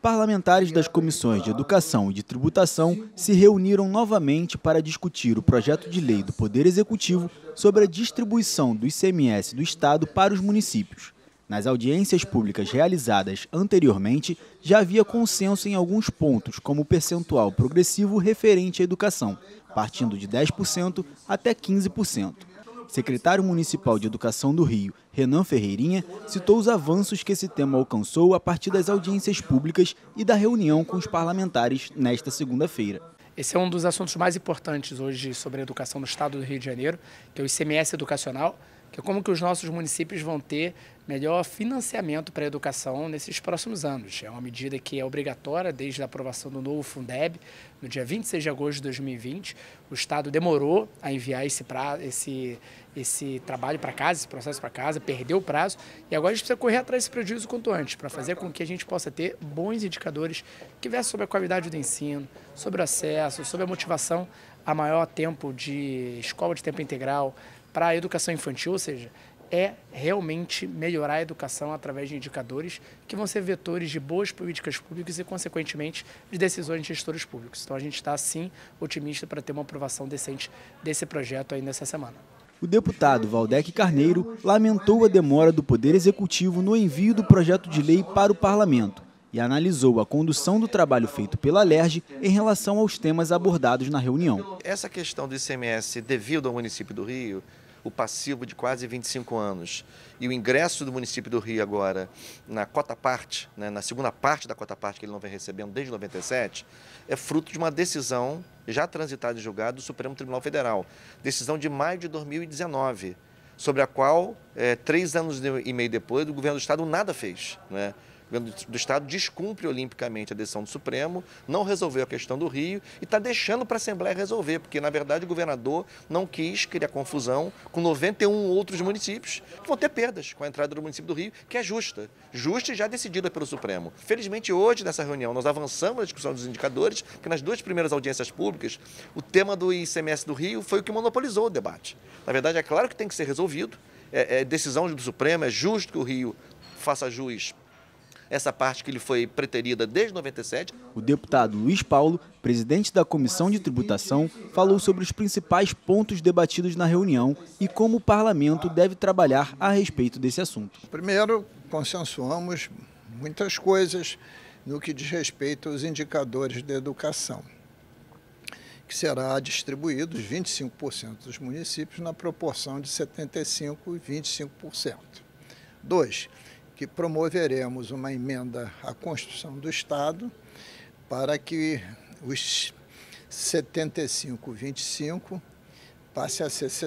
Parlamentares das comissões de Educação e de Tributação se reuniram novamente para discutir o projeto de lei do Poder Executivo sobre a distribuição do ICMS do Estado para os municípios. Nas audiências públicas realizadas anteriormente, já havia consenso em alguns pontos, como o percentual progressivo referente à educação, partindo de 10% até 15%. Secretário Municipal de Educação do Rio, Renan Ferreirinha, citou os avanços que esse tema alcançou a partir das audiências públicas e da reunião com os parlamentares nesta segunda-feira. Esse é um dos assuntos mais importantes hoje sobre a educação no estado do Rio de Janeiro, que é o ICMS educacional, que é como que os nossos municípios vão ter melhor financiamento para a educação nesses próximos anos. É uma medida que é obrigatória desde a aprovação do novo Fundeb, no dia 26 de agosto de 2020. O Estado demorou a enviar esse trabalho para casa, esse processo para casa, perdeu o prazo, e agora a gente precisa correr atrás desse prejuízo quanto antes, para fazer com que a gente possa ter bons indicadores que versam sobre a qualidade do ensino, sobre o acesso, sobre a motivação a maior tempo de escola de tempo integral, para a educação infantil, ou seja, é realmente melhorar a educação através de indicadores que vão ser vetores de boas políticas públicas e, consequentemente, de decisões de gestores públicos. Então, a gente está, sim, otimista para ter uma aprovação decente desse projeto ainda essa semana. O deputado Valdec Carneiro lamentou a demora do Poder Executivo no envio do projeto de lei para o Parlamento e analisou a condução do trabalho feito pela LERJ em relação aos temas abordados na reunião. Essa questão do ICMS devido ao município do Rio, o passivo de quase 25 anos e o ingresso do município do Rio agora na cota parte, na segunda parte da cota parte que ele não vem recebendo desde 97, é fruto de uma decisão já transitada e julgada do Supremo Tribunal Federal, decisão de maio de 2019, sobre a qual, 3 anos e meio depois, o governo do Estado nada fez, O governo do Estado descumpre olimpicamente a decisão do Supremo, não resolveu a questão do Rio e está deixando para a Assembleia resolver, porque, na verdade, o governador não quis criar confusão com 91 outros municípios que vão ter perdas com a entrada do município do Rio, que é justa e já decidida pelo Supremo. Felizmente, hoje, nessa reunião, nós avançamos na discussão dos indicadores, porque nas 2 primeiras audiências públicas, o tema do ICMS do Rio foi o que monopolizou o debate. Na verdade, é claro que tem que ser resolvido, é decisão do Supremo, é justo que o Rio faça jus essa parte que lhe foi preterida desde 97. O deputado Luiz Paulo, presidente da Comissão de Tributação, falou sobre os principais pontos debatidos na reunião e como o parlamento deve trabalhar a respeito desse assunto. Primeiro, consensuamos muitas coisas no que diz respeito aos indicadores de educação, que será distribuído os 25% dos municípios na proporção de 75% e 25%. 2. Que promoveremos uma emenda à Constituição do Estado para que os 75-25 passe a ser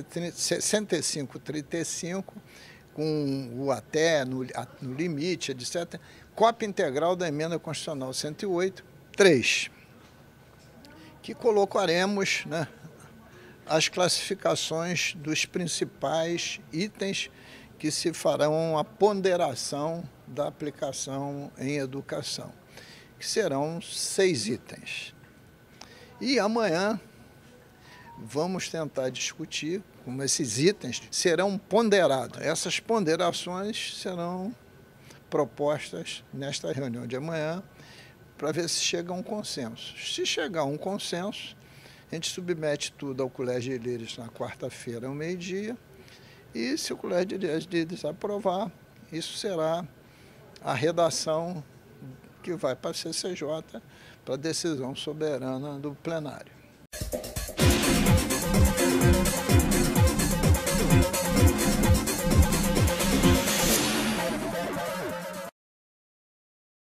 65-35, com o até, no limite, etc. Cópia integral da emenda constitucional 108. 3. Que colocaremos, as classificações dos principais itens que se farão a ponderação da aplicação em educação, que serão 6 itens. E amanhã vamos tentar discutir como esses itens serão ponderados. Essas ponderações serão propostas nesta reunião de amanhã para ver se chega a um consenso. Se chegar a um consenso, a gente submete tudo ao Colégio de Líderes na quarta-feira ao meio-dia. E se o Colégio de Líderes aprovar, isso será a redação que vai para a CCJ, para a decisão soberana do plenário.